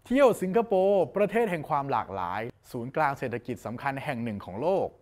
เที่ยวสิงคโปร์ประเทศแห่งความหลากหลายศูนย์กลางเศรษฐกิจสำคัญแห่งหนึ่งของโลก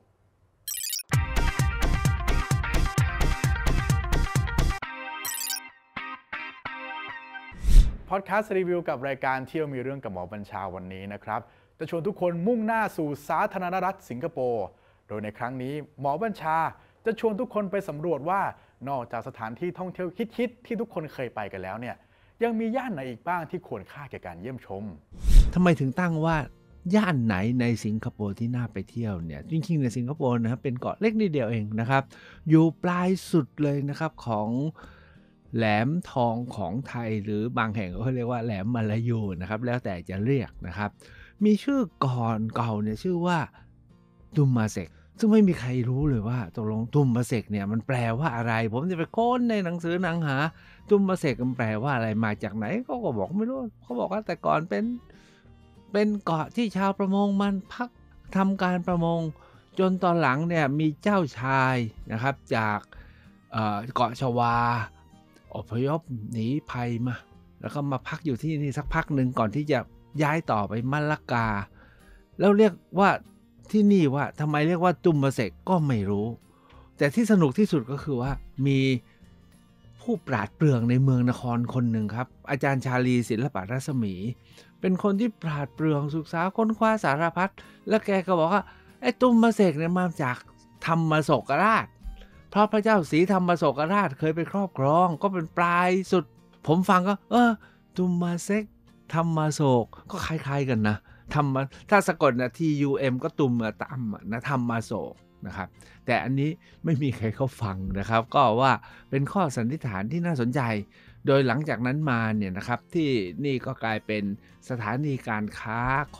พอดแคสต์รีวิวกับรายการเที่ยวมีเรื่องกับหมอบัญชาวันนี้นะครับจะชวนทุกคนมุ่งหน้าสู่สาธารณรัฐสิงคโปร์โดยในครั้งนี้หมอบัญชาจะชวนทุกคนไปสำรวจว่านอกจากสถานที่ท่องเที่ยวฮิตๆที่ทุกคนเคยไปกันแล้วเนี่ยยังมีย่านไหนอีกบ้างที่ควรค่าแก่การเยี่ยมชมทำไมถึงตั้งว่าย่านไหนในสิงคโปร์ที่น่าไปเที่ยวเนี่ยจริงๆในสิงคโปร์นะครับเป็นเกาะเล็กนิดเดียวเองนะครับอยู่ปลายสุดเลยนะครับของแหลมทองของไทยหรือบางแห่งก็เรียกว่าแหลมมาลายูนะครับแล้วแต่จะเรียกนะครับมีชื่อก่อนเก่าเนี่ยชื่อว่าตุมมาเซกซึ่งไม่มีใครรู้เลยว่าตกลงตุมมาเซกเนี่ยมันแปลว่าอะไรผมจะไปค้นในหนังสือหนังหาตุมมาเซกมันแปลว่าอะไรมาจากไหนก็บอกไม่รู้เขาบอกว่าแต่ก่อนเป็นเกาะที่ชาวประมงมันพักทำการประมงจนตอนหลังเนี่ยมีเจ้าชายนะครับจากเกาะชวาอพยพหนีภัยมาแล้วก็มาพักอยู่ที่นี่สักพักหนึ่งก่อนที่จะย้ายต่อไปมะละกาแล้วเรียกว่าที่นี่ว่าทำไมเรียกว่าตุมมาเซกก็ไม่รู้แต่ที่สนุกที่สุดก็คือว่ามีผู้ปราดเปรื่องในเมืองนครคนหนึ่งครับอาจารย์ชาลีศิลปรัศมีเป็นคนที่ปราดเปรื่องศึกษาค้นคว้าสารพัดแล้วแกก็บอกว่าไอ้ตุมมาเสกเนี่ยมาจากธรรมโศกราชเพราะพระเจ้าศรีธรรมโศกราชเคยไปครอบครองก็เป็นปลายสุดผมฟังก็ตุมมาเสกธรรมโศกก็คล้ายๆกันนะธรรมถ้าสะกดนะ TUM ก็ตุมตามนะธรรมโศกนะครับแต่อันนี้ไม่มีใครเขาฟังนะครับก็ว่าเป็นข้อสันนิษฐานที่น่าสนใจโดยหลังจากนั้นมาเนี่ยนะครับที่นี่ก็กลายเป็นสถานีการค้า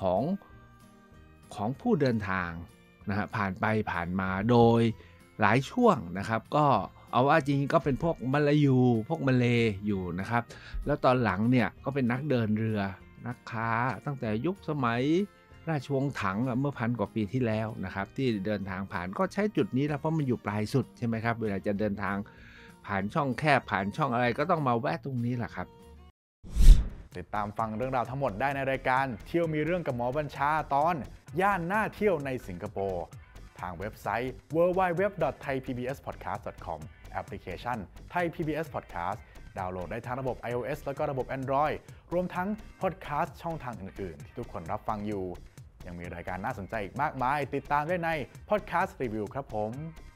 ของผู้เดินทางนะฮะผ่านไปผ่านมาโดยหลายช่วงนะครับก็เอาว่าจริงๆก็เป็นพวกมลายูพวกมาเลอยู่นะครับแล้วตอนหลังเนี่ยก็เป็นนักเดินเรือนักค้าตั้งแต่ยุคสมัยราชวงศ์ถังเมื่อ1,000 กว่าปีที่แล้วนะครับที่เดินทางผ่านก็ใช้จุดนี้แล้วเพราะมันอยู่ปลายสุดใช่ไหมครับเวลาจะเดินทางผ่านช่องแคบผ่านช่องอะไรก็ต้องมาแวะตรงนี้แหละครับติดตามฟังเรื่องราวทั้งหมดได้ในรายการเที่ยวมีเรื่องกับหมอบัญชาตอนย่านน่าเที่ยวในสิงคโปร์ทางเว็บไซต์ www.thaipbspodcast.com แอปพลิเคชัน Thai PBS Podcast ดาวน์โหลดได้ทั้งระบบ iOS และก็ระบบ Android รวมทั้ง Podcast ช่องทางอื่นๆที่ทุกคนรับฟังอยู่ยังมีรายการน่าสนใจอีกมากมายติดตามได้ใน Podcast Review ครับผม